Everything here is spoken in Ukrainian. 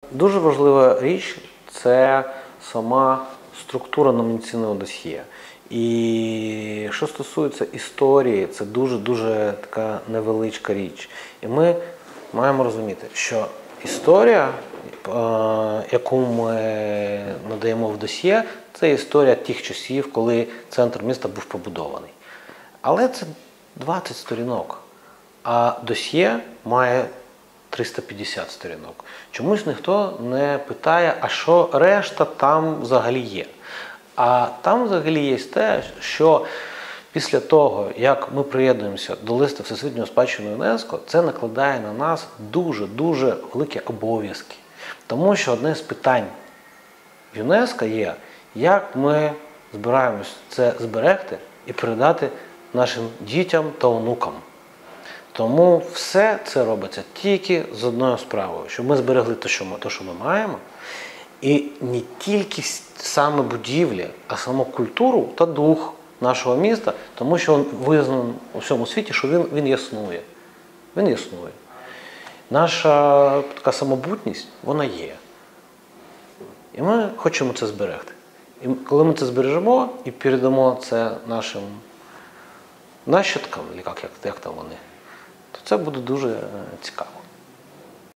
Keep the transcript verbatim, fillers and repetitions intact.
Дуже важлива річ – це сама структура номінаційного досьє. І що стосується історії, це дуже-дуже така невеличка річ. І ми маємо розуміти, що історія, яку ми надаємо в досьє, це історія тих часів, коли центр міста був побудований. Але це двадцять сторінок, а досьє має триста п'ятдесят сторінок. Чомусь ніхто не питає, а що решта там взагалі є. А там взагалі є те, що після того, як ми приєднуємося до листу Всесвітньої спадщини ЮНЕСКО, це накладає на нас дуже-дуже великі обов'язки. Тому що одне з питань в ЮНЕСКО є, як ми збираємось це зберегти і передати нашим дітям та онукам. Тому все це робиться тільки з одною справою, щоб ми зберегли те, що ми, те, що ми маємо, і не тільки саме будівлі, а саму культуру та дух нашого міста, тому що він визнаний у всьому світі, що він, він існує. Він існує. Наша така самобутність, вона є. І ми хочемо це зберегти. І коли ми це збережемо і передамо це нашим нащадкам, як, як, як там вони, то це буде дуже цікаво.